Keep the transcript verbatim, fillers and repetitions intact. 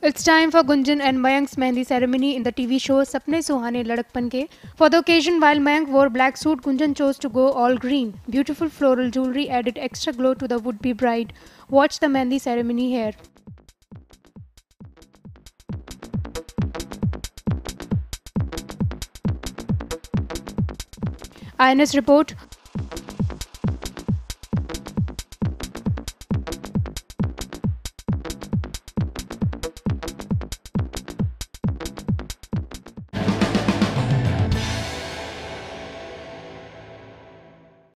It's time for Gunjan and Mayank's mehendi ceremony in the T V show Sapne Suhane Ladakpan Ke. For the occasion, while Mayank wore black suit, Gunjan chose to go all green. Beautiful floral jewellery added extra glow to the would-be bride. Watch the mehendi ceremony here. I N S report.